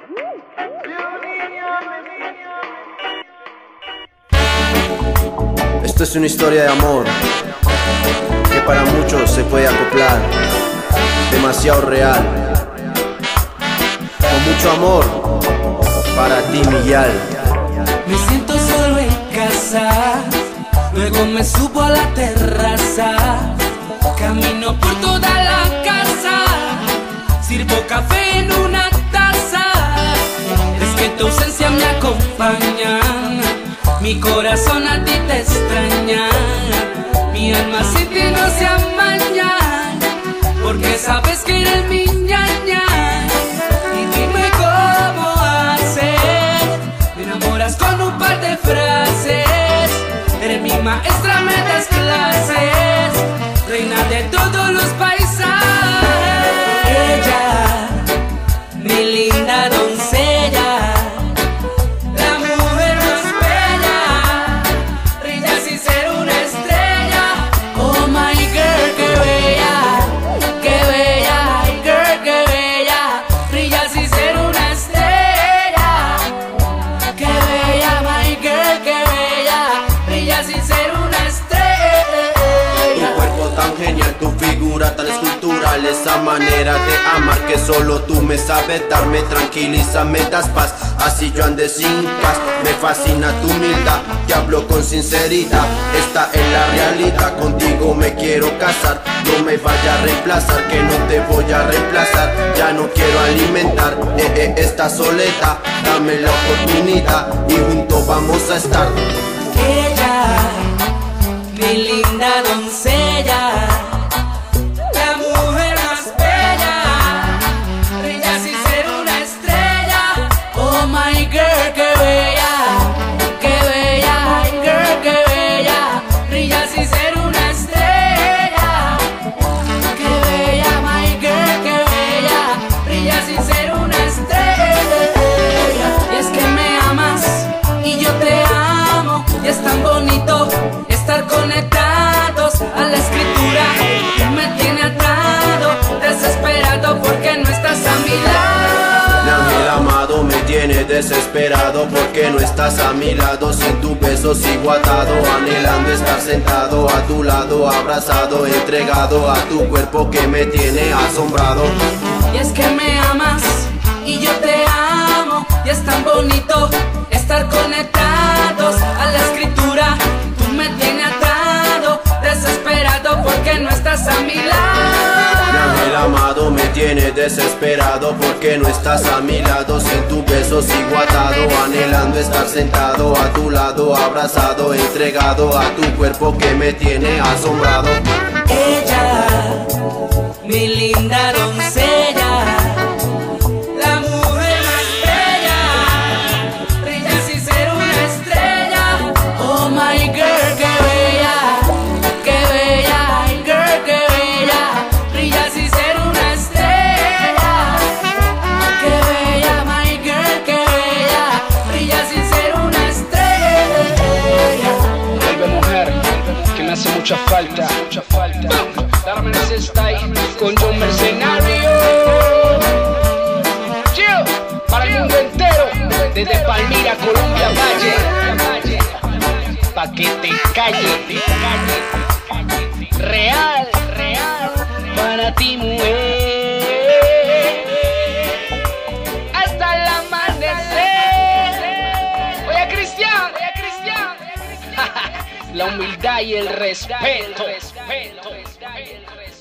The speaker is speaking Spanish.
Esto es una historia de amor que para muchos se puede acoplar, demasiado real. Con mucho amor para ti, Miguel. Me siento solo en casa, luego me subo a la terraza, camino por toda la casa, sirvo café en una taza. Es que tu ausencia me acompaña, mi corazón a ti te extraña, mi alma sin ti no se amaña, porque sabes que eres mi ñaña. Y dime cómo hacer, me enamoras con un par de frases, eres mi maestra, me das clases, reina de todos los paisajes. Ella, mi linda doncella, la mujer más bella, brilla sin ser una estrella. Oh my girl, qué bella, girl, qué bella, brilla sin ser una estrella. Qué bella, my girl, qué bella, brilla sin ser una estrella. Tu cuerpo tan genial, tu figura tan escultural, esa manera de amar que solo tú me sabes dar, me tranquiliza, me das paz, así yo ande sin paz. Me fascina tu humildad, te hablo con sinceridad, esta es la realidad, contigo me quiero casar. No me vaya a reemplazar, que no te voy a reemplazar, ya no quiero alimentar esta soledad, dame la oportunidad y juntos vamos a estar. Ella, mi linda doncella, la mujer más bella, brilla sin ser una estrella. Oh my girl, qué bella, girl, qué bella, brilla sin ser una estrella. Qué bella, my girl, qué bella, brilla sin ser una estrella. Y es que me amas y yo te amo, y es tan bonito estar conectados a la escritura. Me tiene atado, desesperado porque no estás a mi lado. Mi ángel amado me tiene desesperado porque no estás a mi lado. Sin tu beso sigo atado, anhelando estar sentado a tu lado, abrazado, entregado a tu cuerpo que me tiene asombrado. Y es que me amas y yo te amo, y es tan bonito estar conectados a la escritura. Tú me tienes atado, desesperado porque no estás a mi lado. Mi ángel amado me tiene desesperado porque no estás a mi lado. Sin tu beso sigo atado, anhelando estar sentado a tu lado, abrazado, entregado a tu cuerpo que me tiene asombrado. Ella, mi linda doncella, la mujer más bella, brilla sin ser una estrella. Oh my girl, qué bella, girl, qué bella, brilla sin ser una estrella. Qué bella, my girl, qué bella, brilla sin ser una estrella. Vuelve mujer, que me hace mucha falta. Dame está ahí con John Mercenario. Para el mundo entero, desde Palmira, Colombia, Valle, pa' que te calles. Real, para ti, mujer, hasta el amanecer. Oye, Cristian, la humildad y el respeto.